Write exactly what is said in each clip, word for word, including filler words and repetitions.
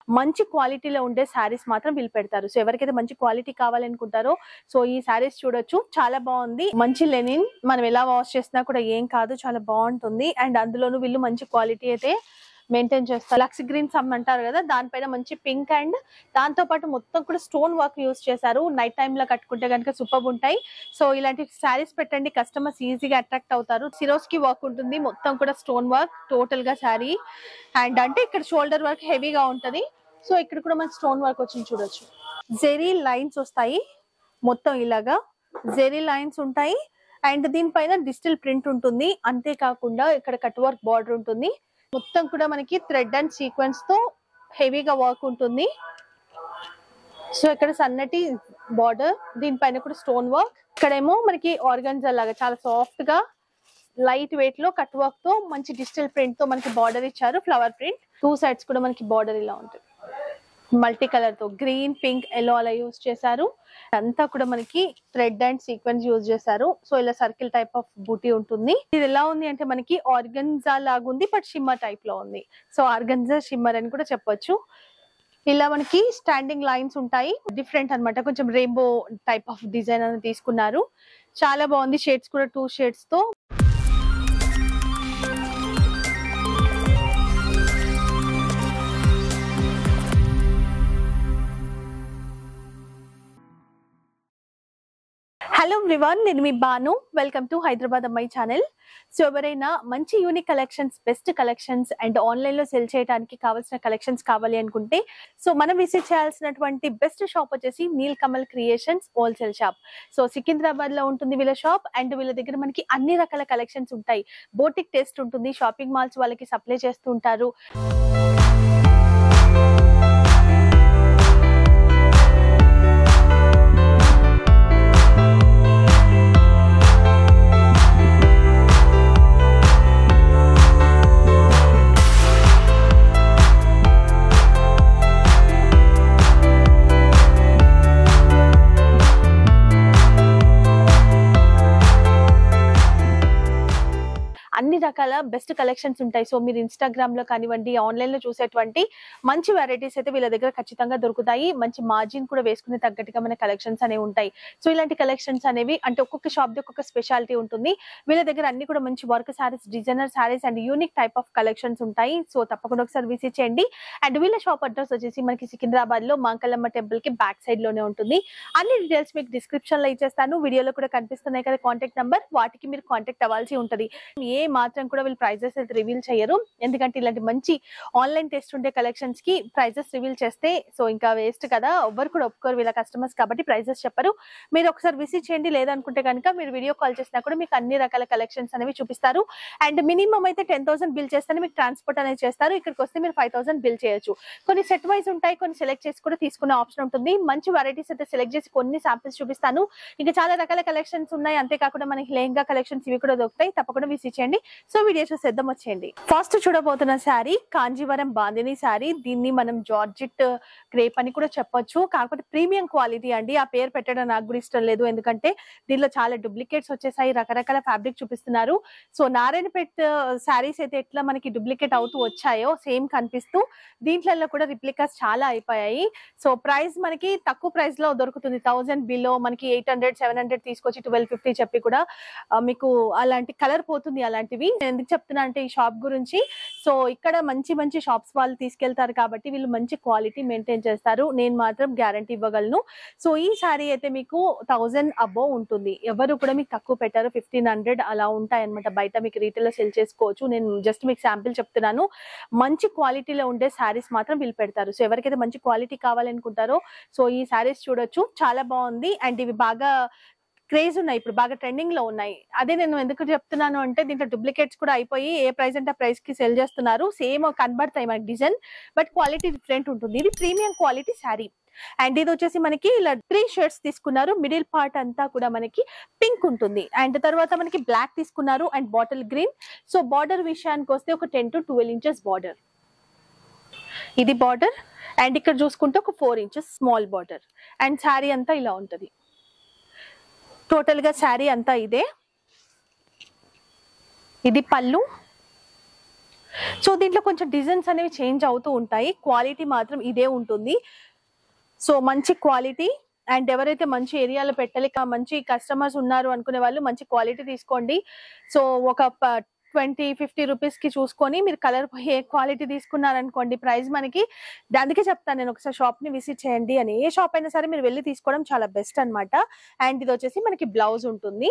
మంచి క్వాలిటీలో ఉండే శారీస్ మాత్రం వీళ్ళు పెడతారు. సో ఎవరికైతే మంచి క్వాలిటీ కావాలనుకుంటారో సో ఈ శారీస్ చూడొచ్చు, చాలా బాగుంది. మంచి లెనిన్, మనం ఎలా వాష్ చేసినా కూడా ఏం కాదు, చాలా బాగుంటుంది. అండ్ అందులోనూ వీళ్ళు మంచి క్వాలిటీ అయితే మెయింటైన్ చేస్తారు. లక్స్ గ్రీన్ సమ్ అంటారు కదా, దానిపైన మంచి పింక్ అండ్ దాంతో పాటు మొత్తం కూడా స్టోన్ వర్క్ యూస్ చేశారు. నైట్ టైమ్ లో కట్టుకుంటే కనుక సూపర్ ఉంటాయి. సో ఇలాంటి శారీస్ పెట్టండి, కస్టమర్స్ ఈజీగా అట్రాక్ట్ అవుతారు. సిరోస్ కి వర్క్ ఉంటుంది, మొత్తం కూడా స్టోన్ వర్క్ టోటల్ గా శారీ. అండ్ అంటే ఇక్కడ షోల్డర్ వర్క్ హెవీగా ఉంటది. సో ఇక్కడ కూడా మన స్టోన్ వర్క్ వచ్చింది చూడొచ్చు. జెరీ లైన్స్ వస్తాయి, మొత్తం ఇలాగా జెరీ లైన్స్ ఉంటాయి. అండ్ దీనిపైన డిజిటల్ ప్రింట్ ఉంటుంది. అంతేకాకుండా ఇక్కడ కట్ వర్క్ బార్డర్ ఉంటుంది. మొత్తం కూడా మనకి థ్రెడ్ అండ్ సీక్వెన్స్ తో హెవీగా వర్క్ ఉంటుంది. సో ఇక్కడ సన్నటి బార్డర్, దీనిపైన కూడా స్టోన్ వర్క్. ఇక్కడేమో మనకి ఆర్గన్జా లాగా చాలా సాఫ్ట్ గా లైట్ వెయిట్ లో కట్ వర్క్ తో మంచి డిజిటల్ ప్రింట్ తో మనకి బార్డర్ ఇచ్చారు, ఫ్లవర్ ప్రింట్. టూ సైడ్స్ కూడా మనకి బార్డర్ ఇలా ఉంటుంది, మల్టీ కలర్ తో గ్రీన్, పింక్, ఎల్లో అలా యూజ్ చేశారు. అంతా కూడా మనకి థ్రెడ్ అండ్ సీక్వెన్స్ యూజ్ చేశారు. సో ఇలా సర్కిల్ టైప్ ఆఫ్ బూటీ ఉంటుంది. ఇది ఎలా ఉంది అంటే మనకి ఆర్గన్జా లాగా ఉంది, బట్ షిమ్మర్ టైప్ లో ఉంది. సో ఆర్గన్జా షిమ్మర్ అని కూడా చెప్పొచ్చు. ఇలా మనకి స్టాండింగ్ లైన్స్ ఉంటాయి, డిఫరెంట్ అన్నమాట. కొంచెం రెయిన్బో టైప్ ఆఫ్ డిజైన్ అని తీసుకున్నారు. చాలా బాగుంది. షేడ్స్ కూడా టూ షేడ్స్ తో. హలో ఎవ్రీవన్, నేను మీ బాను. వెల్కమ్ టు హైదరాబాద్ అమ్మాయి ఛానల్. సో ఎవరైనా మంచి unique collections, best collections and online లో సెల్ చేయడానికి కావాల్సిన కలెక్షన్స్ కావాలి అనుకుంటే సో మనం విజిట్ చేయాల్సినటువంటి బెస్ట్ షాప్ వచ్చేసి Neel Kamal creations wholesale shop. So Secunderabad లో ఉంటుంది వీళ్ళ షాప్. అండ్ వీళ్ళ దగ్గర మనకి అన్ని రకాల కలెక్షన్స్ ఉంటాయి. బోటిక్ టేస్ట్ ఉంటుంది, షాపింగ్ మాల్స్ వాళ్ళకి సప్లై చేస్తూ ఉంటారు. అన్ని రకాల బెస్ట్ కలెక్షన్స్ ఉంటాయి. సో మీరు ఇన్స్టాగ్రామ్ లో కానివ్వండి, ఆన్లైన్ లో చూసేటువంటి మంచి వెరైటీస్ అయితే వీళ్ళ దగ్గర ఖచ్చితంగా దొరుకుతాయి. మంచి మార్జిన్ కూడా వేసుకునే తగ్గట్టుగా మన కలెక్షన్స్ అనేవి ఉంటాయి. సో ఇలాంటి కలెక్షన్స్ అనేవి అంటే ఒక్కొక్క షాప్ ది ఒక్కొక్క స్పెషాలిటీ ఉంటుంది. వీళ్ళ దగ్గర అన్ని కూడా మంచి work saris, designer saris and unique type of collections ఉంటాయి. సో తప్పకుండా ఒకసారి విజిట్ చేయండి. అండ్ వీళ్ళ షాప్ అడ్రస్ వచ్చేసి మనకి సికింద్రాబాద్ లో మాంకలమ్మ టెంపుల్ కి బ్యాక్ సైడ్ లోనే ఉంటుంది. అన్ని డీటెయిల్స్ మీకు డిస్క్రిప్షన్ లో ఇచ్చేస్తాను. వీడియోలో కూడా కనిపిస్తున్నాయి కదా కాంటాక్ట్ నెంబర్, వాటికి మీరు కాంటాక్ట్ అవ్వాల్సి ఉంటుంది. ఏ మాత్రం కూడా వీళ్ళు ప్రైజెస్ అయితే రివీల్ చేయరు, ఎందుకంటే ఇలాంటి మంచి ఆన్లైన్ టెస్ట్ ఉండే కలెక్షన్స్ కి ప్రైజెస్ రివీల్ చేస్తే సో ఇంకా వేస్ట్ కదా. ఎవ్వరు కూడా ఒప్పుకోరు వీళ్ళ కస్టమర్స్, కాబట్టి ప్రైజెస్ చెప్పరు. మీరు ఒకసారి విజిట్ చేయండి, లేదనుకుంటే కనుక మీరు వీడియో కాల్ చేసినా కూడా మీకు అన్ని రకాల కలెక్షన్స్ అనేవి చూపిస్తారు. అండ్ మినిమం అయితే టెన్ థౌసండ్ బిల్ చేస్తేనే మీకు ట్రాన్స్పోర్ట్ అనేది చేస్తారు. ఇక్కడికి వస్తే మీరు ఫైవ్ థౌసండ్ బిల్ చేయొచ్చు. కొన్ని సెట్ వైజ్ ఉంటాయి, కొన్ని సెలెక్ట్ చేసి కూడా తీసుకునే ఆప్షన్ ఉంటుంది. మంచి వెరైటీస్ అయితే సెలెక్ట్ చేసి కొన్ని శాంపిల్స్ చూపిస్తాను. ఇంకా చాలా రకాల కలెక్షన్స్ ఉన్నాయి. అంతేకాకుండా మనకి లెహంగా కలెక్షన్స్ ఇవి కూడా దొరుకుతాయి. తప్పకుండా విజిట్ చేయండి. సో వీడియో చూసేద్దాం, వచ్చేయండి. ఫస్ట్ చూడబోతున్న శారీ కాంజీవరం బాందిని శారీ. దీన్ని మనం జార్జిట్ క్రేప్ అని కూడా చెప్పొచ్చు, కాకపోతే ప్రీమియం క్వాలిటీ అండి. ఆ పేరు పెట్టడం నాకు కూడా ఇష్టం లేదు, ఎందుకంటే దీనిలో చాలా డూప్లికేట్స్ వచ్చేసాయి. రకరకాల ఫ్యాబ్రిక్ చూపిస్తున్నారు. సో నారాయణపేట్ శారీస్ అయితే ఎట్లా మనకి డూప్లికేట్ అవుతూ వచ్చాయో సేమ్ కనిపిస్తూ దీంట్లో కూడా రిప్లికాస్ చాలా అయిపోయాయి. సో ప్రైస్ మనకి తక్కువ ప్రైస్ లో దొరుకుతుంది. థౌసండ్ బిలో మనకి ఎయిట్ హండ్రెడ్ సెవెన్ హండ్రెడ్ తీసుకొచ్చి ట్వెల్వ్ ఫిఫ్టీ చెప్పి కూడా మీకు అలాంటి కలర్ పోతుంది. అలాంటివి ఎందుకు చెప్తున్నా అంటే ఈ షాప్ గురించి. సో ఇక్కడ మంచి మంచి షాప్స్ వాళ్ళు తీసుకెళ్తారు కాబట్టి వీళ్ళు మంచి క్వాలిటీ మెయింటైన్ చేస్తారు. నేను మాత్రం గ్యారంటీ ఇవ్వగలను. సో ఈ శారీ అయితే మీకు థౌసండ్ అబోవ్ ఉంటుంది. ఎవరు కూడా మీకు తక్కువ పెట్టారు. ఫిఫ్టీన్ హండ్రెడ్ అలా ఉంటాయి అనమాట. బయట మీకు రీటైల్ లో సెల్ చేసుకోవచ్చు. నేను జస్ట్ మీకు శాంపిల్ చెప్తున్నాను. మంచి క్వాలిటీలో ఉండే శారీస్ మాత్రం వీళ్ళు పెడతారు. సో ఎవరికైతే మంచి క్వాలిటీ కావాలనుకుంటారో సో ఈ శారీస్ చూడొచ్చు, చాలా బాగుంది. అండ్ ఇవి బాగా క్రేజ్ ఉన్నాయి, ఇప్పుడు బాగా ట్రెండింగ్ లో ఉన్నాయి. అదే నేను ఎందుకు చెప్తున్నాను అంటే దీంట్లో డూప్లికేట్స్ కూడా అయిపోయి ఏ ప్రైస్ అంటే ఆ ప్రైస్ కి సెల్ చేస్తున్నారు. సేమ్ కనబడతాయి మనకి డిజైన్, బట్ క్వాలిటీ డిఫరెంట్ ఉంటుంది. ఇది ప్రీమియం క్వాలిటీ శారీ. అండ్ ఇది వచ్చేసి మనకి ఇలా త్రీ షేడ్స్ తీసుకున్నారు. మిడిల్ పార్ట్ అంతా కూడా మనకి పింక్ ఉంటుంది. అండ్ తర్వాత మనకి బ్లాక్ తీసుకున్నారు and bottle green. So border విషయానికి వస్తే ఒక ten to twelve inches border, ఇది బార్డర్. అండ్ ఇక్కడ చూసుకుంటే ఒక four inches small border. And sari అంతా ఇలా ఉంటది. టోటల్ గా శారీ అంతా ఇదే. ఇది పళ్ళు. సో దీంట్లో కొంచెం డిజైన్స్ అనేవి చేంజ్ అవుతూ ఉంటాయి, క్వాలిటీ మాత్రం ఇదే ఉంటుంది. సో మంచి క్వాలిటీ, అండ్ ఎవరైతే మంచి ఏరియాలో పెట్టాలి, మంచి కస్టమర్స్ ఉన్నారు అనుకునే వాళ్ళు మంచి క్వాలిటీ తీసుకోండి. సో ఒక ట్వంటీ ఫిఫ్టీ రూపీస్ కి చూసుకొని మీరు కలర్ ఏ క్వాలిటీ తీసుకున్నారనుకోండి, ప్రైస్ మనకి, అందుకే చెప్తాను నేను ఒకసారి షాప్ ని విజిట్ చేయండి అని. ఏ షాప్ అయినా సరే మీరు వెళ్ళి తీసుకోవడం చాలా బెస్ట్ అనమాట. అండ్ ఇది వచ్చేసి మనకి బ్లౌజ్ ఉంటుంది,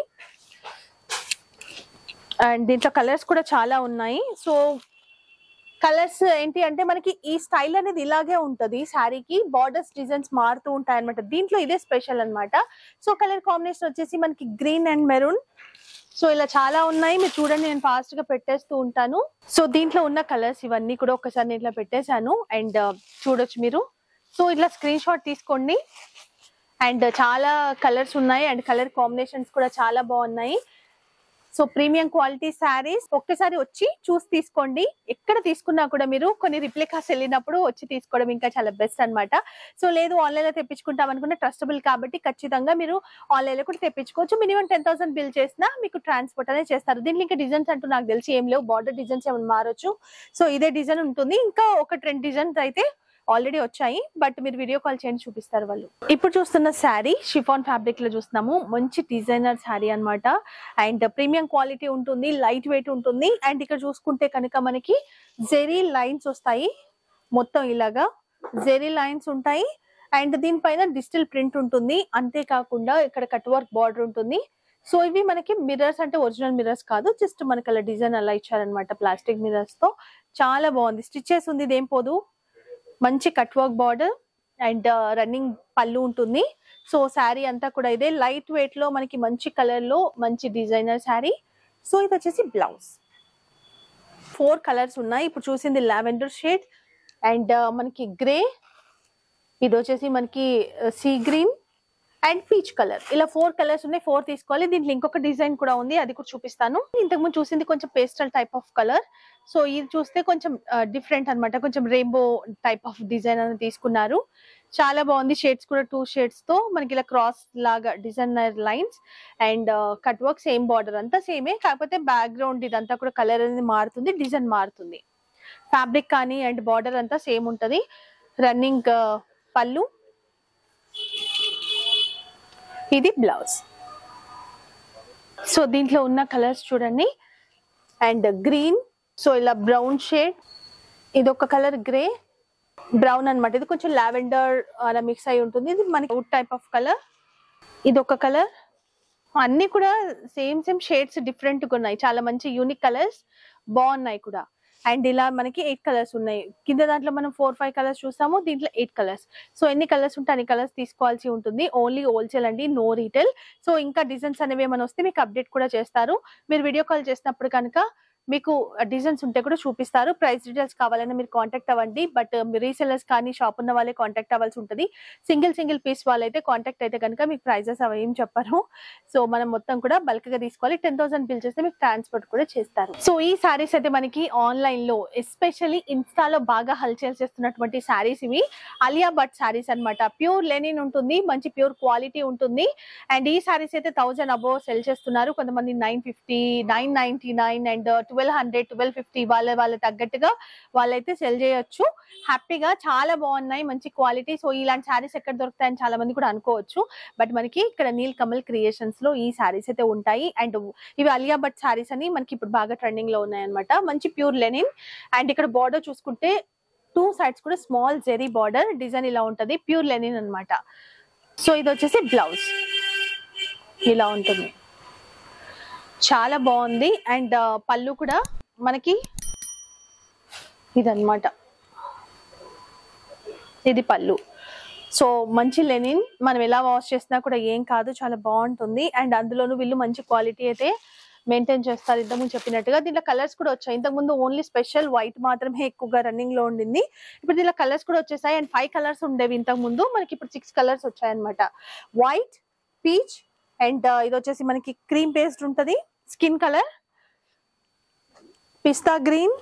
అండ్ దీంట్లో కలర్స్ కూడా చాలా ఉన్నాయి. సో కలర్స్ ఏంటి అంటే మనకి ఈ స్టైల్ అనేది ఇలాగే ఉంటది, శారీకి బార్డర్స్ డిజైన్స్ మారుతూ ఉంటాయి అనమాట. దీంట్లో ఇదే స్పెషల్ అనమాట. సో కలర్ కాంబినేషన్ వచ్చేసి మనకి గ్రీన్ అండ్ మెరూన్. సో ఇలా చాలా ఉన్నాయి, మీరు చూడండి, నేను ఫాస్ట్ గా పెట్టేస్తూ ఉంటాను. సో దీంట్లో ఉన్న కలర్స్ ఇవన్నీ కూడా ఒకసారి నేను ఇట్లా పెట్టేశాను, అండ్ చూడొచ్చు మీరు. సో ఇట్లా స్క్రీన్ షాట్ తీసుకోండి. అండ్ చాలా కలర్స్ ఉన్నాయి, అండ్ కలర్ కాంబినేషన్స్ కూడా చాలా బాగున్నాయి. సో ప్రీమియం క్వాలిటీ శారీస్ ఒక్కసారి వచ్చి చూసి తీసుకోండి. ఎక్కడ తీసుకున్నా కూడా మీరు కొన్ని రిప్లికాస్ వెళ్ళినప్పుడు వచ్చి తీసుకోవడం ఇంకా చాలా బెస్ట్ అనమాట. సో లేదు ఆన్లైన్ లో తెప్పించుకుంటాం అనుకుంటే ట్రస్టబుల్ కాబట్టి ఖచ్చితంగా మీరు ఆన్లైన్ లో కూడా తెప్పించుకోవచ్చు. మినిమం టెన్ థౌసండ్ బిల్ చేసినా మీకు ట్రాన్స్పోర్ట్ అనేది చేస్తారు. దీంట్లో ఇంకా డిజైన్స్ అంటూ నాకు తెలిసి ఏం లేవు, బార్డర్ డిజైన్స్ ఏమైనా మారొచ్చు. సో ఇదే డిజైన్ ఉంటుంది, ఇంకా ఒక రెండు డిజైన్స్ అయితే ఆల్రెడీ వచ్చాయి, బట్ మీరు వీడియో కాల్ చేయండి చూపిస్తారు వాళ్ళు. ఇప్పుడు చూస్తున్న శారీ షిఫాన్ ఫ్యాబ్రిక్ లో చూస్తున్నాము, మంచి డిజైనర్ శారీ అనమాట. అండ్ ప్రీమియం క్వాలిటీ ఉంటుంది, లైట్ వెయిట్ ఉంటుంది. అండ్ ఇక్కడ చూసుకుంటే కనుక మనకి జెరీ లైన్స్ వస్తాయి, మొత్తం ఇలాగా జెరీ లైన్స్ ఉంటాయి. అండ్ దీనిపైన డిజిటల్ ప్రింట్ ఉంటుంది, అంతేకాకుండా ఇక్కడ కట్ వర్క్ బార్డర్ ఉంటుంది. సో ఇవి మనకి మిర్రర్స్, అంటే ఒరిజినల్ మిర్రర్స్ కాదు, జస్ట్ మనకి అలా డిజైన్ అలా ఇచ్చారనమాట ప్లాస్టిక్ మిర్రర్స్ తో. చాలా బాగుంది, స్టిచెస్ ఉంది, ఇదేం పోదు. మంచి cut work border and running పళ్ళు ఉంటుంది. సో శారీ అంతా కూడా ఇదే లైట్ వెయిట్ లో మనకి మంచి కలర్ లో మంచి డిజైనర్ శారీ. సో ఇది వచ్చేసి బ్లౌజ్. ఫోర్ కలర్స్ ఉన్నాయి, ఇప్పుడు చూసింది లావెండర్ షేడ్, అండ్ మనకి గ్రే, ఇది వచ్చేసి మనకి sea green and peach colour. ఇలా ఫోర్ కలర్స్ ఉన్నాయి, ఫోర్ తీసుకోవాలి. దీంట్లో ఇంకొక డిజైన్ కూడా ఉంది, అది కూడా చూపిస్తాను. ఇంతకుముందు చూసింది కొంచెం pastel type of colour. So ఇది చూస్తే కొంచెం డిఫరెంట్ అనమాట, కొంచెం రెయిన్బో టైప్ ఆఫ్ డిజైన్ అని తీసుకున్నారు. చాలా బాగుంది, షేడ్స్ కూడా టూ షేడ్స్ తో మనకి ఇలా క్రాస్ లాగా designer lines and cut work, same border అంతా సేమే, కాకపోతే బ్యాక్గ్రౌండ్ ఇదంతా కూడా కలర్ అనేది మారుతుంది, డిజైన్ మారుతుంది. ఫ్యాబ్రిక్ కానీ అండ్ బార్డర్ అంతా సేమ్ ఉంటది. రన్నింగ్ పళ్ళు, ఇది బ్లౌజ్. సో దీంట్లో ఉన్న కలర్స్ చూడండి, అండ్ గ్రీన్, సో ఇలా బ్రౌన్ షేడ్, ఇది ఒక కలర్ గ్రే బ్రౌన్ అనమాట, ఇది కొంచెం లావెండర్ అలా మిక్స్ అయి ఉంటుంది. ఇది మనకి వుడ్ టైప్ ఆఫ్ కలర్, ఇది ఒక కలర్. అన్ని కూడా సేమ్ సేమ్ షేడ్స్ డిఫరెంట్ గా ఉన్నాయి, చాలా మంచి యూనిక్ కలర్స్ బాగున్నాయి కూడా. అండ్ ఇలా మనకి ఎయిట్ కలర్స్ ఉన్నాయి, కింద దాంట్లో మనం ఫోర్ ఫైవ్ కలర్స్ చూస్తాము, దీంట్లో ఎయిట్ కలర్స్. సో ఎన్ని కలర్స్ ఉంటే అన్ని కలర్స్ తీసుకోవాల్సి ఉంటుంది, ఓన్లీ హోల్సేల్ అండి, నో రీటైల్. సో ఇంకా డిజైన్స్ అనేవి ఏమైనా వస్తే మీకు అప్డేట్ కూడా చేస్తారు. మీరు వీడియో కాల్ చేసినప్పుడు కనుక మీకు డిజైన్స్ ఉంటే కూడా చూపిస్తారు. ప్రైస్ డీటెయిల్స్ కావాలన్నా మీరు కాంటాక్ట్ అవ్వండి, బట్ రీసెలర్స్ కానీ షాప్ ఉన్న వాళ్ళే కాంటాక్ట్ అవ్వాల్సి ఉంటుంది. సింగిల్ సింగిల్ పీస్ వాళ్ళైతే కాంటాక్ట్ అయితే కనుక మీకు ప్రైజెస్ అవి ఏం చెప్పరు. సో మనం మొత్తం కూడా బల్క్ గా తీసుకోవాలి, టెన్ థౌసండ్ బిల్ చేస్తే మీకు ట్రాన్స్పోర్ట్ కూడా చేస్తారు. సో ఈ సారీస్ అయితే మనకి ఆన్లైన్ లో ఎస్పెషల్లీ ఇన్స్టాలో బాగా హల్చల్ చేస్తున్నటువంటి సారీస్ ఇవి, అలియా భట్ సారీస్ అనమాట. ప్యూర్ లెనిన్ ఉంటుంది, మంచి ప్యూర్ క్వాలిటీ ఉంటుంది. అండ్ ఈ సారీస్ అయితే థౌసండ్ అబోవ్ సెల్ చేస్తున్నారు, కొంతమంది nine fifty nine ninety nine and twelve hundred twelve fifty వాళ్ళ వాళ్ళ తగ్గట్టుగా వాళ్ళైతే సెల్ చేయొచ్చు హ్యాపీగా. చాలా బాగున్నాయి, మంచి క్వాలిటీ. సో ఇలాంటి శారీస్ ఎక్కడ దొరుకుతాయని చాలా మంది కూడా అనుకోవచ్చు, బట్ మనకి ఇక్కడ నీల్ కమల్ క్రియేషన్స్ లో ఈ శారీస్ అయితే ఉంటాయి. అండ్ ఇవి అలియా భట్ శారీస్ అని మనకి ఇప్పుడు బాగా ట్రెండింగ్ లో ఉన్నాయి అనమాట. మంచి ప్యూర్ లెనిన్. అండ్ ఇక్కడ బార్డర్ చూసుకుంటే టూ సైడ్స్ కూడా స్మాల్ జెరీ బార్డర్ డిజైన్ ఇలా ఉంటది, ప్యూర్ లెనిన్ అనమాట. సో ఇది వచ్చేసి బ్లౌజ్ ఇలా ఉంటుంది, చాలా బాగుంది. అండ్ పళ్ళు కూడా మనకి ఇదన్నమాట, ఇది పళ్ళు. సో మంచి లెనిన్, మనం ఎలా వాష్ చేసినా కూడా ఏం కాదు, చాలా బాగుంటుంది. అండ్ అందులోనూ వీళ్ళు మంచి క్వాలిటీ అయితే మెయింటైన్ చేస్తారు, ఇంతకుముందు చెప్పినట్టుగా. దీంట్లో కలర్స్ కూడా వచ్చాయి, ఇంతకుముందు ఓన్లీ స్పెషల్ వైట్ మాత్రమే ఎక్కువగా రన్నింగ్ లో ఉండింది, ఇప్పుడు దీంట్లో కలర్స్ కూడా వచ్చేసాయి. అండ్ ఫైవ్ కలర్స్ ఉండేవి ఇంతకు ముందు, మనకి ఇప్పుడు సిక్స్ కలర్స్ వచ్చాయన్నమాట. వైట్, పీచ్, అండ్ ఇది వచ్చేసి మనకి క్రీమ్ పేస్ట్ ఉంటది, స్కిన్ కలర్, పిస్తా గ్రీన్,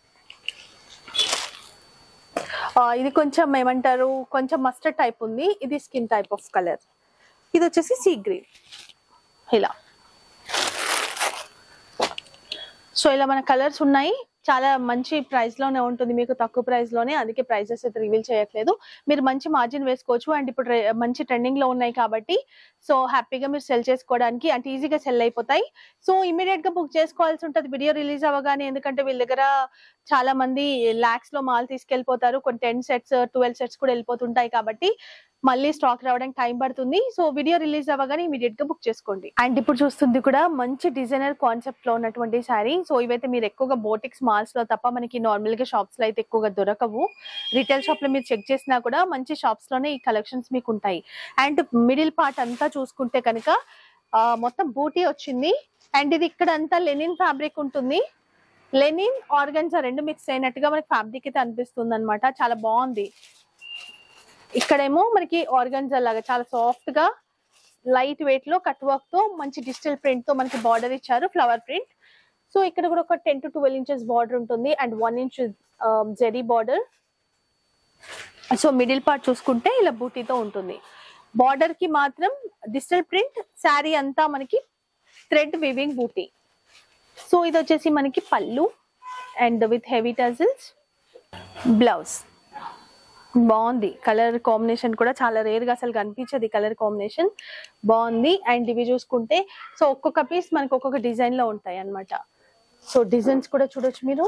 ఇది కొంచెం ఏమంటారు కొంచెం మస్టర్డ్ టైప్ ఉంది, ఇది స్కిన్ టైప్ ఆఫ్ కలర్, ఇది వచ్చేసి సీ గ్రీన్ ఇలా. సో ఇలా మన కలర్స్ ఉన్నాయి. చాలా మంచి ప్రైస్ లోనే ఉంటుంది, మీకు తక్కువ ప్రైస్ లోనే, అందుకే ప్రైజెస్ అయితే రివీల్ చేయట్లేదు. మీరు మంచి మార్జిన్ వేసుకోవచ్చు. అండ్ ఇప్పుడు మంచి ట్రెండింగ్ లో ఉన్నాయి కాబట్టి సో హ్యాపీగా మీరు సెల్ చేసుకోవడానికి అంటే ఈజీగా సెల్ అయిపోతాయి. సో ఇమీడియట్ గా బుక్ చేసుకోవాల్సి ఉంటుంది వీడియో రిలీజ్ అవ్వగానే, ఎందుకంటే వీళ్ళ దగ్గర చాలా మంది లాక్స్ లో మాల్ తీసుకెళ్లిపోతారు. కొన్ని టెన్ సెట్స్ ట్వెల్వ్ సెట్స్ కూడా వెళ్ళిపోతుంటాయి కాబట్టి మళ్ళీ స్టాక్ రావడానికి టైం పడుతుంది. సో వీడియో రిలీజ్ అవ్వగానే ఇమీడియట్ గా బుక్ చేసుకోండి. అండ్ ఇప్పుడు చూస్తుంది కూడా మంచి డిజైనర్ కాన్సెప్ట్ లో ఉన్నటువంటి శారీ. సో ఇవైతే మీరు ఎక్కువగా బోటిక్స్ మాల్స్ లో తప్ప మనకి నార్మల్ గా షాప్స్ లో అయితే ఎక్కువగా దొరకవు. రిటైల్ షాప్ లో మీరు చెక్ చేసినా కూడా మంచి షాప్స్ లోనే ఈ కలెక్షన్స్ మీకు ఉంటాయి. అండ్ మిడిల్ పార్ట్ అంతా చూసుకుంటే కనుక మొత్తం బూటీ వచ్చింది. అండ్ ఇది ఇక్కడ అంతా లెనిన్ ఫ్యాబ్రిక్ ఉంటుంది. లెనిన్ ఆర్గన్జా రెండు మిక్స్ అయినట్టుగా మనకి ఫ్యాబ్రిక్ అయితే అనిపిస్తుంది అనమాట. చాలా బాగుంది. ఇక్కడేమో మనకి ఆర్గన్జా లాగా చాలా సాఫ్ట్ గా లైట్ వెయిట్ లో కట్ వర్క్ తో మంచి డిజిటల్ ప్రింట్ తో మనకి బార్డర్ ఇచ్చారు, ఫ్లవర్ ప్రింట్. సో ఇక్కడ కూడా ఒక ten to twelve inches border ఉంటుంది and one inch zari border. So middle part చూసుకుంటే ఇలా బూటీతో ఉంటుంది. బార్డర్ కి మాత్రం డిజిటల్ ప్రింట్, శారీ అంతా మనకి థ్రెడ్ వీవింగ్ బూటీ. సో ఇది వచ్చేసి మనకి పళ్ళు and with heavy tassels. Blouse బాగుంది. కలర్ కాంబినేషన్ కూడా చాలా రేర్ గా అసలు కనిపించదు. కలర్ కాంబినేషన్ బాగుంది. అండ్ ఇవి చూసుకుంటే సో ఒక్కొక్క పీస్ మనకి ఒక్కొక్క డిజైన్ లో ఉంటాయి అన్నమాట. సో డిజైన్స్ కూడా చూడొచ్చు మీరు.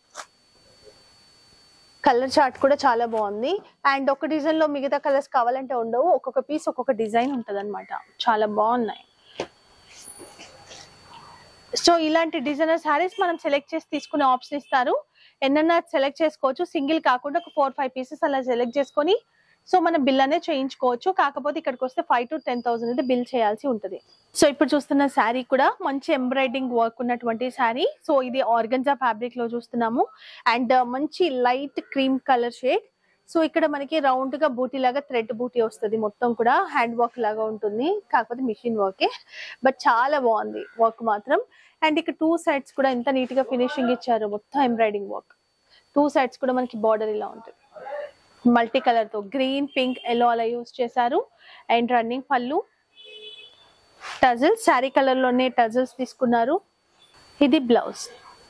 కలర్ చార్ట్ కూడా చాలా బాగుంది. అండ్ ఒక డిజైన్ లో మిగతా కలర్స్ కావాలంటే ఉండవు, ఒక్కొక్క పీస్ ఒక్కొక్క డిజైన్ ఉంటది అనమాట. చాలా బాగున్నాయి. సో ఇలాంటి డిజైనర్ శారీస్ మనం సెలెక్ట్ చేసి తీసుకునే ఆప్షన్ ఇస్తారు. ఎన్నన్నా సెలెక్ట్ చేసుకోవచ్చు, సింగిల్ కాకుండా ఒక ఫోర్ ఫైవ్ పీసెస్ అలా సెలెక్ట్ చేసుకొని సో మనం బిల్ అనేది చేయించుకోవచ్చు. కాకపోతే ఇక్కడికి వస్తే ఫైవ్ టు టెన్ థౌసండ్ అయితే బిల్ చేయాల్సి ఉంటుంది. సో ఇప్పుడు చూస్తున్న శారీ కూడా మంచి ఎంబ్రాయిడింగ్ వర్క్ ఉన్నటువంటి శారీ. సో ఇది ఆర్గన్జా ఫ్యాబ్రిక్ లో చూస్తున్నాము. అండ్ మంచి light cream colour shade. So ఇక్కడ మనకి రౌండ్ గా బూటీ లాగా థ్రెడ్ బూటీ వస్తుంది. మొత్తం కూడా హ్యాండ్ వర్క్ లాగా ఉంటుంది, కాకపోతే మిషన్ వర్కే, బట్ చాలా బాగుంది వర్క్ మాత్రం. అండ్ ఇక్కడ టూ సైడ్స్ కూడా ఎంత నీట్ గా ఫినిషింగ్ ఇచ్చారు, మొత్తం ఎంబ్రాయిడింగ్ వర్క్. టూ సైడ్స్ కూడా మనకి బార్డర్ ఇలా ఉంటుంది. మల్టీ కలర్ తో గ్రీన్, పింక్, ఎల్లో అలా యూజ్ చేశారు. అండ్ రన్నింగ్ పళ్ళు, టజిల్స్ శారీ కలర్ లోనే టజిల్స్ తీసుకున్నారు. ఇది బ్లౌజ్.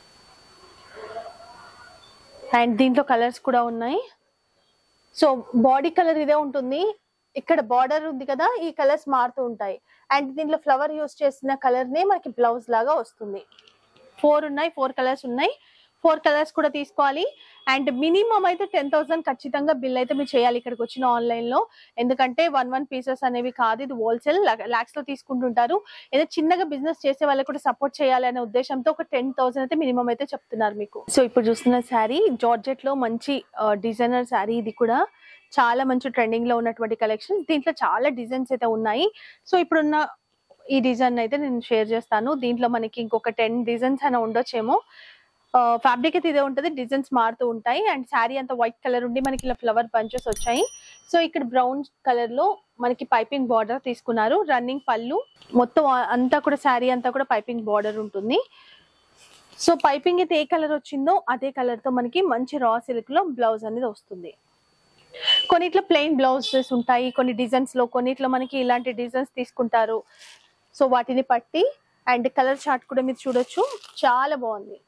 అండ్ దీంట్లో కలర్స్ కూడా ఉన్నాయి. సో బాడీ కలర్ ఇదే ఉంటుంది. ఇక్కడ బార్డర్ ఉంది కదా, ఈ కలర్స్ మారుతూ ఉంటాయి. అండ్ దీంట్లో ఫ్లవర్ యూస్ చేసిన కలర్ నే మనకి బ్లౌజ్ లాగా వస్తుంది. ఫోర్ ఉన్నాయి, ఫోర్ కలర్స్ ఉన్నాయి. ఫోర్ కలర్స్ కూడా తీసుకోవాలి. అండ్ మినిమం అయితే టెన్ థౌసండ్ ఖచ్చితంగా బిల్ అయితే మీరు చేయాలి ఇక్కడికి వచ్చిన ఆన్లైన్ లో. ఎందుకంటే వన్ వన్ పీసెస్ అనేవి కాదు, ఇది హోల్సేల్ లాక్స్ లో తీసుకుంటుంటారు. ఏదో చిన్నగా బిజినెస్ చేసే వాళ్ళకి కూడా సపోర్ట్ చేయాలి అనే ఉద్దేశంతో ఒక టెన్ థౌసండ్ అయితే మినిమం అయితే చెప్తున్నారు మీకు. సో ఇప్పుడు చూస్తున్న శారీ జార్జెట్ లో మంచి డిజైనర్ శారీ. ఇది కూడా చాలా మంచి ట్రెండింగ్ లో ఉన్నటువంటి కలెక్షన్. దీంట్లో చాలా డిజైన్స్ అయితే ఉన్నాయి. సో ఇప్పుడున్న ఈ డిజైన్ అయితే నేను షేర్ చేస్తాను. దీంట్లో మనకి ఇంకొక టెన్ డిజైన్స్ అయినా ఉండొచ్చేమో. ఫ్యాబ్రిక్ అయితే ఇదే ఉంటుంది, డిజైన్స్ మారుతూ ఉంటాయి. అండ్ శారీ అంతా వైట్ కలర్ ఉండి మనకి ఇలా ఫ్లవర్ బంచెస్ వచ్చాయి. సో ఇక్కడ బ్రౌన్ కలర్ లో మనకి పైపింగ్ బార్డర్ తీసుకున్నారు. రన్నింగ్ పళ్ళు, మొత్తం అంతా కూడా శారీ అంతా కూడా పైపింగ్ బార్డర్ ఉంటుంది. సో పైపింగ్ అయితే ఏ కలర్ వచ్చిందో అదే కలర్ తో మనకి మంచి రా సిల్క్ లో బ్లౌజ్ అనేది వస్తుంది. కొన్నిట్లో ప్లెయిన్ బ్లౌజెస్ ఉంటాయి, కొన్ని డిజైన్స్ లో, కొన్నిట్లో మనకి ఇలాంటి డిజైన్స్ తీసుకుంటారు. సో వాటిని పట్టి అండ్ కలర్ చార్ట్ కూడా మీరు చూడొచ్చు, చాలా బాగుంది.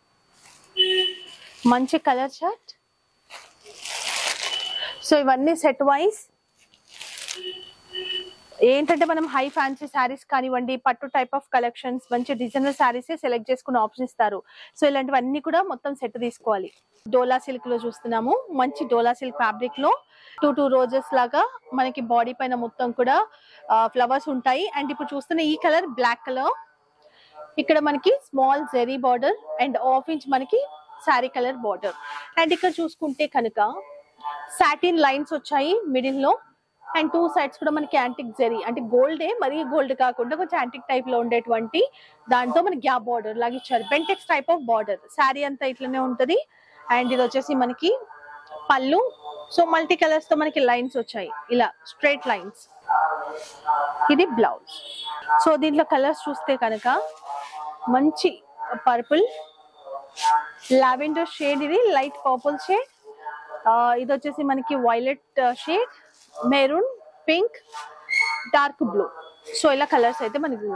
మంచి కలర్ చార్ట్. సో ఇవన్నీ సెట్ వైజ్. ఏంటంటే మనం హై ఫ్యాన్సీ శారీస్ కానివ్వండి, పట్టు టైప్ ఆఫ్ కలెక్షన్స్, మంచి డిజైనర్ శారీస్ సెలెక్ట్ చేసుకునే ఆప్షన్ ఇస్తారు. సో ఇలాంటివన్నీ కూడా మొత్తం సెట్ తీసుకోవాలి. డోలా సిల్క్ లో చూస్తున్నాము. మంచి డోలా సిల్క్ ఫ్యాబ్రిక్ లో టూ టూ రోజెస్ లాగా మనకి బాడీ పైన మొత్తం కూడా ఫ్లవర్స్ ఉంటాయి. అండ్ ఇప్పుడు చూస్తున్న ఈ కలర్ బ్లాక్ కలర్. ఇక్కడ మనకి small zari border and half inch మనకి శారీ కలర్ బార్డర్. అండ్ ఇక్కడ చూసుకుంటే కనుక సాటిన్ లైన్స్ వచ్చాయి మిడిల్ లో. అండ్ టూ సైడ్స్ కూడా మనకి యాంటిక్ జెరీ, అంటే గోల్డే, మరీ గోల్డ్ కాకుండా కొంచెం యాంటిక్ టైప్ లో ఉండేటువంటి దాంతో మనకి గ్యాప్ బార్డర్ లాగా ఇచ్చారు. Bentex type of border. Sari అంతా ఇట్లనే ఉంటది. అండ్ ఇది వచ్చేసి మనకి పళ్ళు. సో మల్టీ కలర్స్ తో మనకి లైన్స్ వచ్చాయి, ఇలా స్ట్రైట్ లైన్స్. ఇది బ్లౌజ్. సో దీంట్లో కలర్స్ చూస్తే కనుక మంచి పర్పుల్, లావెండర్ షేడ్, ఇది లైట్ పర్పుల్ షేడ్, ఇది వచ్చేసి మనకి violet shade, maroon, pink, dark blue. So ఇలా కలర్స్ అయితే మనకి ఉన్నాయి.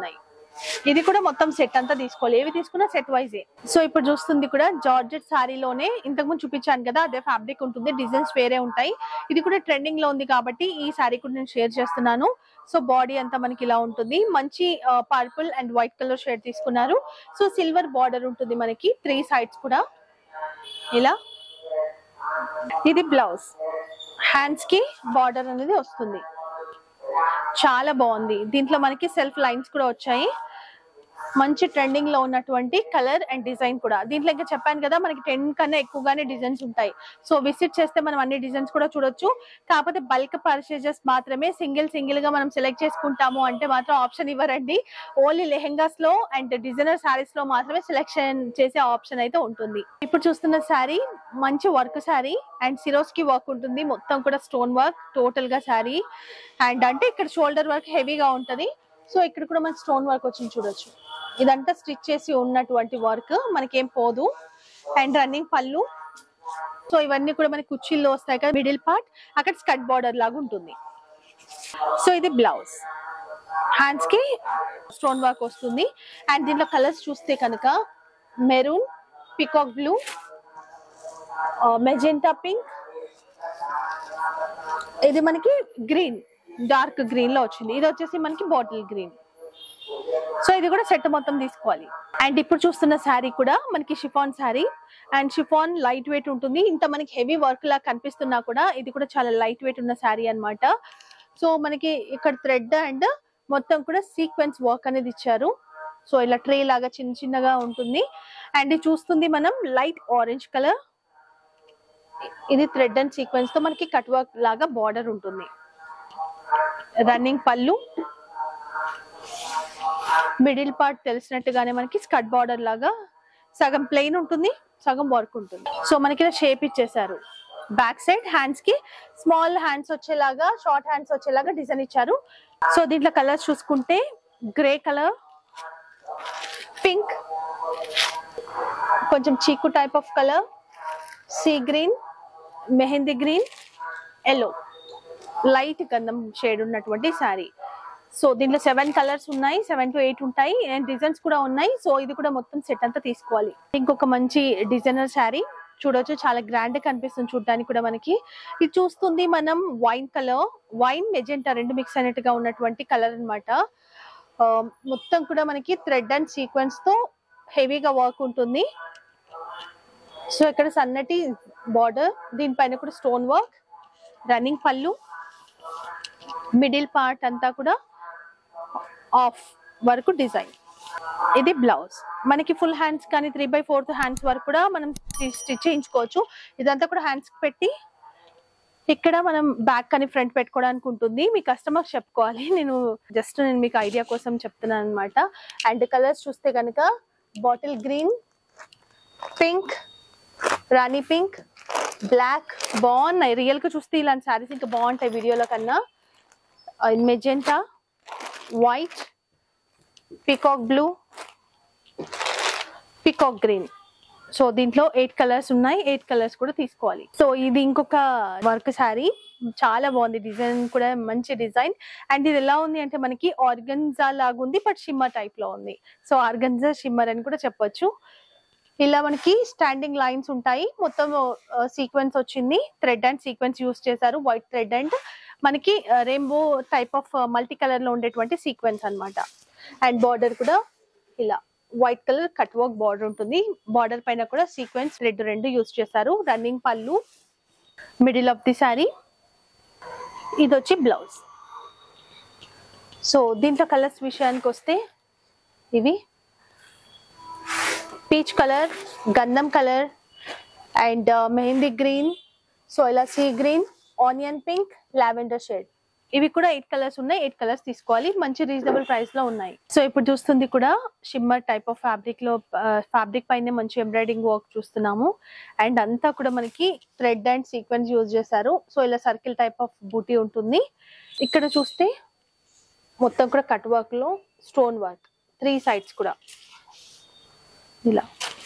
ఇది కూడా మొత్తం సెట్ అంతా తీసుకోవాలి, ఏవి తీసుకున్నా సెట్ వైజే. సో ఇప్పుడు చూస్తుంది కూడా జార్జెట్ సారీలోనే ఇంతకు ముందు చూపించాను కదా, అదే ఫ్యాబ్రిక్ ఉంటుంది, డిజైన్స్ వేరే ఉంటాయి. ఇది కూడా ట్రెండింగ్ లో ఉంది కాబట్టి ఈ సారీ కూడా నేను షేర్ చేస్తున్నాను. సో బాడీ అంతా మనకి ఇలా ఉంటుంది, మంచి purple and white colour shade తీసుకున్నారు. సో సిల్వర్ బార్డర్ ఉంటుంది మనకి త్రీ సైడ్స్ కూడా ఇలా. ఇది బ్లౌజ్, హ్యాండ్స్ కి బార్డర్ అనేది వస్తుంది, చాలా బాగుంది. దీంట్లో మనకి సెల్ఫ్ లైన్స్ కూడా వచ్చాయి, మంచి ట్రెండింగ్ లో ఉన్నటువంటి కలర్ అండ్ డిజైన్ కూడా. దీంట్లో ఇంకా చెప్పాను కదా మనకి టెన్ కన్నా ఎక్కువగానే డిజైన్స్ ఉంటాయి. సో విజిట్ చేస్తే మనం అన్ని డిజైన్స్ కూడా చూడొచ్చు. కాకపోతే బల్క్ పర్చేజెస్ మాత్రమే సింగిల్ సింగిల్ గా మనం సెలెక్ట్ చేసుకుంటాము అంటే మాత్రం ఆప్షన్ ఇవ్వరండి. ఓన్లీ లెహెంగాస్ లో అండ్ డిజైనర్ శారీస్ లో మాత్రమే సెలెక్షన్ చేసే ఆప్షన్ అయితే ఉంటుంది. ఇప్పుడు చూస్తున్న శారీ మంచి work sari and Swarovski work ఉంటుంది, మొత్తం కూడా స్టోన్ వర్క్ టోటల్ గా శారీ. అండ్ అంటే ఇక్కడ షోల్డర్ వర్క్ హెవీగా ఉంటది. సో ఇక్కడ కూడా మనకి స్టోన్ వర్క్ వచ్చింది చూడొచ్చు. ఇదంతా స్టిచ్ చేసి ఉన్నటువంటి వర్క్, మనకేం పోదు. అండ్ రన్నింగ్ పళ్ళు. సో ఇవన్నీ కూడా మనకి కుర్చీల్లో వస్తాయి కదా, మిడిల్ పార్ట్ అక్కడ స్కర్ట్ బార్డర్ లాగా ఉంటుంది. సో ఇది బ్లౌజ్, హ్యాండ్స్ కి స్టోన్ వర్క్ వస్తుంది. అండ్ దీంట్లో కలర్స్ చూస్తే కనుక maroon, peacock blue, magenta pink, ఇది మనకి గ్రీన్, డార్క్ గ్రీన్ లో వచ్చింది. ఇది వచ్చేసి మనకి బాటిల్ గ్రీన్. సో ఇది కూడా సెట్ మొత్తం తీసుకోవాలి. అండ్ ఇప్పుడు చూస్తున్న శారీ కూడా మనకి chiffon sari. And chiffon light weight ఉంటుంది, ఇంత మనకి హెవీ వర్క్ లా కనిపిస్తున్నా కూడా ఇది కూడా చాలా లైట్ వెయిట్ ఉన్న శారీ అన్నమాట. సో మనకి ఇక్కడ థ్రెడ్ అండ్ మొత్తం కూడా సీక్వెన్స్ వర్క్ అనేది ఇచ్చారు. సో ఇలా ట్రే లాగా చిన్న చిన్నగా ఉంటుంది. అండ్ ఇది చూస్తుంది మనం లైట్ ఆరెంజ్ కలర్, ఇది థ్రెడ్ అండ్ సీక్వెన్స్ తో మనకి కట్ వర్క్ లాగా బార్డర్ ఉంటుంది. రన్నింగ్ పళ్ళు, మిడిల్ పార్ట్ తెలిసినట్టుగానే మనకి స్కర్ట్ బార్డర్ లాగా సగం ప్లెయిన్ ఉంటుంది, సగం వర్క్ ఉంటుంది. సో మనకి ఇలా షేప్ ఇచ్చేసారు. బ్యాక్ సైడ్ హ్యాండ్స్ కి స్మాల్ హ్యాండ్స్ వచ్చేలాగా, షార్ట్ హ్యాండ్స్ వచ్చేలాగా డిజైన్ ఇచ్చారు. సో దీంట్లో కలర్స్ చూసుకుంటే గ్రే కలర్, పింక్, కొంచెం చీకు type of colour, sea green, mehndi green, yellow, light గంధం షేడ్ ఉన్నటువంటి శారీ. సో దీంట్లో సెవెన్ కలర్స్ ఉన్నాయి, సెవెన్ టు ఎయిట్ ఉంటాయి అండ్ డిజైన్స్ కూడా ఉన్నాయి. సో ఇది కూడా మొత్తం సెట్ అంతా తీసుకోవాలి. ఇంకొక మంచి డిజైనర్ శారీ చూడొచ్చు, చాలా గ్రాండ్ గా కనిపిస్తుంది చూడడానికి కూడా మనకి. ఇది చూస్తుంది మనం వైన్ కలర్, వైన్ మెజెంటా రెండు మిక్స్ అయినట్టుగా ఉన్నటువంటి కలర్ అనమాట. మొత్తం కూడా మనకి థ్రెడ్ అండ్ సీక్వెన్స్ తో హెవీగా వర్క్ ఉంటుంది. సో ఇక్కడ సన్నటి బార్డర్, దీనిపైన కూడా స్టోన్ వర్క్, రన్నింగ్ పళ్ళు, మిడిల్ పార్ట్ అంతా కూడా ఆఫ్ వరకు డిజైన్. ఇది బ్లౌజ్, మనకి ఫుల్ హ్యాండ్స్ కానీ త్రీ బై ఫోర్త్ హ్యాండ్స్ వరకు కూడా మనం స్టిచ్ చేయించుకోవచ్చు. ఇదంతా కూడా హ్యాండ్స్ పెట్టి ఇక్కడ మనం బ్యాక్ కానీ ఫ్రంట్ పెట్టుకోవడానికి ఉంటుంది. మీ కస్టమర్స్ చెప్పుకోవాలి, నేను జస్ట్ నేను మీకు ఐడియా కోసం చెప్తున్నాను అనమాట. అండ్ కలర్స్ చూస్తే కనుక bottle green, pink, rani pink, black, బాగున్నాయి. రియల్ గా చూస్తే ఇలాంటి శారీస్ ఇంకా బాగుంటాయి వీడియోలో కన్నా. Magenta, white, peacock blue, peacock green. So దీంట్లో ఎయిట్ కలర్స్ ఉన్నాయి, ఎయిట్ కలర్స్ కూడా తీసుకోవాలి. సో ఇది ఇంకొక వర్క్ శారీ, చాలా బాగుంది, డిజైన్ కూడా మంచి డిజైన్. అండ్ ఇది ఎలా ఉంది అంటే మనకి ఆర్గన్జా లాగా ఉంది, బట్ షిమ్మర్ టైప్ లో ఉంది. సో ఆర్గన్జా షిమ్మర్ అని కూడా చెప్పొచ్చు. ఇలా మనకి స్టాండింగ్ లైన్స్ ఉంటాయి, మొత్తం సీక్వెన్స్ వచ్చింది, థ్రెడ్ అండ్ సీక్వెన్స్ యూస్ చేశారు, వైట్ థ్రెడ్ అండ్ మనకి rainbow type of multi colour లో ఉండేటువంటి సీక్వెన్స్ అన్నమాట. అండ్ బార్డర్ కూడా ఇలా white colour cut work border ఉంటుంది, బార్డర్ పైన కూడా సీక్వెన్స్ రెడ్ రెండు యూస్ చేశారు. రన్నింగ్ పళ్ళు, మిడిల్ ఆఫ్ ది శారీ. ఇది వచ్చి బ్లౌజ్. సో దీంట్లో కలర్స్ విషయానికి వస్తే ఇవి పీచ్ కలర్, గంధం colour and mehndi green, so ఇలా sea green, onion pink, lavender shade. ఇవి కూడా ఎయిట్ కలర్స్ ఉన్నాయి, ఎయిట్ కలర్స్ తీసుకోవాలి, మంచి రీజనబుల్ ప్రైస్ లో ఉన్నాయి. సో ఇప్పుడు చూస్తుంది కూడా షిమ్మర్ టైప్ ఆఫ్ ఫ్యాబ్రిక్ లో, ఫ్యాబ్రిక్ పైన మంచి ఎంబ్రాయిడింగ్ వర్క్ చూస్తున్నాము. అండ్ అంతా కూడా మనకి థ్రెడ్ అండ్ సీక్వెన్స్ యూజ్ చేశారు. సో ఇలా సర్కిల్ టైప్ ఆఫ్ బూటీ ఉంటుంది. ఇక్కడ చూస్తే మొత్తం కూడా కట్ వర్క్ లో స్టోన్ వర్క్, త్రీ సైడ్స్ కూడా ఇలా.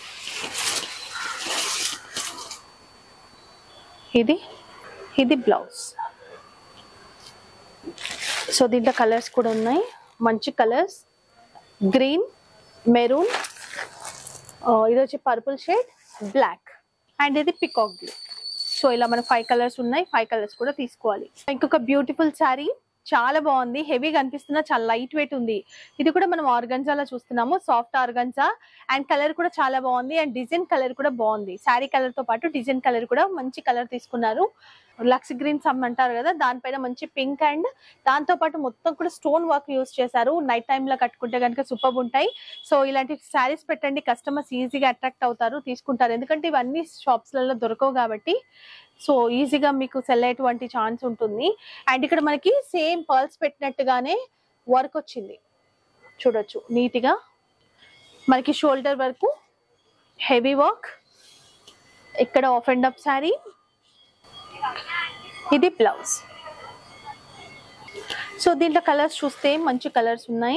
ఇది ఇది బ్లౌజ్. సో దీంట్లో కలర్స్ కూడా ఉన్నాయి, మంచి కలర్స్, గ్రీన్, మెరూన్, ఇది వచ్చి పర్పుల్ షేడ్, బ్లాక్ అండ్ ఇది పికాక్ బ్లూ. సో ఇలా మన ఫైవ్ కలర్స్ ఉన్నాయి, ఫైవ్ కలర్స్ కూడా తీసుకోవాలి. ఇంకొక బ్యూటిఫుల్ శారీ, చాలా బాగుంది, హెవీగా అనిపిస్తున్నా, చాలా లైట్ వెయిట్ ఉంది. ఇది కూడా మనం ఆర్గంజాలో చూస్తున్నాము, సాఫ్ట్ ఆర్గంజా అండ్ కలర్ కూడా చాలా బాగుంది అండ్ డిజైన్ కలర్ కూడా బాగుంది. శారీ కలర్ తో పాటు డిజైన్ కలర్ కూడా మంచి కలర్ తీసుకున్నారు. లక్స్ గ్రీన్ సమ్ అంటారు కదా, దానిపైన మంచి పింక్ అండ్ దాంతో పాటు మొత్తం కూడా స్టోన్ వర్క్ యూస్ చేశారు. నైట్ టైమ్ లో కట్టుకుంటే కనుక సూపర్ ఉంటాయి. సో ఇలాంటి శారీస్ పెట్టండి, కస్టమర్స్ ఈజీగా అట్రాక్ట్ అవుతారు, తీసుకుంటారు. ఎందుకంటే ఇవన్నీ షాప్స్ లలో దొరకవు కాబట్టి సో ఈజీగా మీకు సెల్ అయ్యేటువంటి ఛాన్స్ ఉంటుంది. అండ్ ఇక్కడ మనకి సేమ్ పర్ల్స్ పెట్టినట్టుగానే వర్క్ వచ్చింది, చూడొచ్చు నీట్ గా. మనకి షోల్డర్ వరకు హెవీ వర్క్, ఇక్కడ ఆఫ్ అండ్ అప్ శారీ, ఇది బ్లౌజ్. సో దీంట్లో కలర్స్ చూస్తే మంచి కలర్స్ ఉన్నాయి.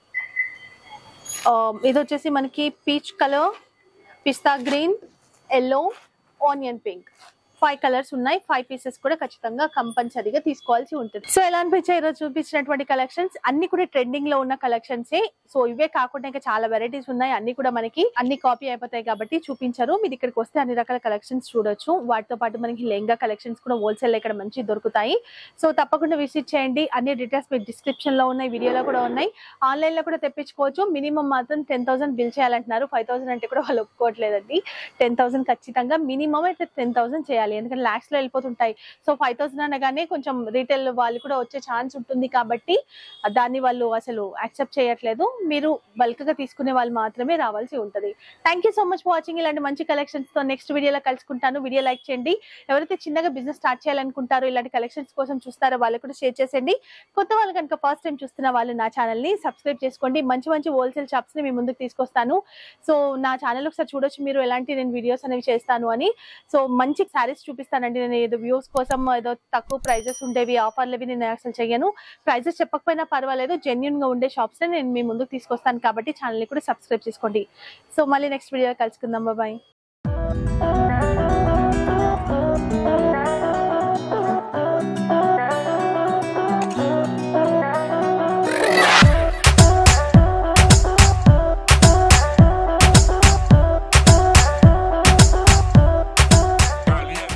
ఇది వచ్చేసి మనకి peach colour, pista green, yellow, onion pink, five colours ఉన్నాయి. ఫైవ్ పీసెస్ కూడా ఖచ్చితంగా కంపల్సరీగా తీసుకోవాల్సి ఉంటుంది. సో ఎలా అనిపించాయి ఈరోజు చూపించినటువంటి కలెక్షన్స్? అన్ని కూడా ట్రెండింగ్ లో ఉన్న కలెక్షన్సే. సో ఇవే కాకుండా ఇంకా చాలా వెరైటీస్ ఉన్నాయి, అన్ని కూడా మనకి అన్ని కాపీ అయిపోతాయి కాబట్టి చూపించారు. మీరు ఇక్కడికి వస్తే అన్ని రకాల కలెక్షన్స్ చూడొచ్చు. వాటితో పాటు మనకి లెహంగా కలెక్షన్స్ కూడా హోల్సేల్ ఇక్కడ మంచి దొరుకుతాయి. సో తప్పకుండా విజిట్ చేయండి. అన్ని డీటెయిల్స్ మీకు డిస్క్రిప్షన్ లో ఉన్నాయి, వీడియోలో కూడా ఉన్నాయి. ఆన్లైన్ లో కూడా తెప్పించుకోవచ్చు. మినిమం మాత్రం టెన్ థౌసండ్ బిల్ చేయాలంటున్నారు. ఫైవ్ థౌసండ్ అంటే కూడా వాళ్ళు ఒప్పుకోవట్లేదండి. టెన్ థౌసండ్ ఖచ్చితంగా మినిమం అయితే టెన్ థౌసండ్ చేయాలి, ఎందుకంటే లాక్స్ లో వెళ్ళిపోతుంటాయి. సో ఫైవ్ థౌసండ్ అనగానే కొంచెం రీటైల్ వాళ్ళు కూడా వచ్చే ఛాన్స్ ఉంటుంది కాబట్టి దాన్ని వాళ్ళు అసలు యాక్సెప్ట్ చేయట్లేదు. మీరు బల్క్ గా తీసుకునే వాళ్ళు మాత్రమే రావాల్సి ఉంటుంది. Thank you so much for watching. ఇలాంటి మంచి కలెక్షన్స్ తో నెక్స్ట్ వీడియోలో కలుసుకుంటాను. వీడియో లైక్ చేయండి. ఎవరైతే చిన్నగా బిజినెస్ స్టార్ట్ చేయాలనుకుంటారో, ఇలాంటి కలెక్షన్స్ కోసం చూస్తారో వాళ్ళకి కూడా షేర్ చేసేయండి. కొత్త వాళ్ళు కనుక ఫస్ట్ టైం చూస్తున్న వాళ్ళు నా ఛానల్ ని సబ్స్క్రైబ్ చేసుకోండి. మంచి మంచి హోల్సేల్ షాప్స్ ని మీ ముందుకు తీసుకొస్తాను. సో నా ఛానల్ ఒకసారి చూడొచ్చు మీరు ఎలాంటి నేను వీడియోస్ అనేవి చేస్తాను అని. సో మంచి శారీస్ చూపిస్తానండి నేను. ఏదో వ్యూస్ కోసం ఏదో తక్కువ ప్రైజెస్ ఉండేవి, ఆఫర్లు నేను అసలు చెయ్యను. ప్రైజెస్ చెప్పకపోయినా పర్వాలేదు, జెన్యున్ గా ఉండే షాప్స్ నేను మీ ముందుకు తీసుకొస్తాను కాబట్టి ఛానల్ ని కూడా సబ్స్క్రైబ్ చేసుకోండి. సో మళ్ళీ నెక్స్ట్ వీడియో కలుసుకుందాం. బాయ్.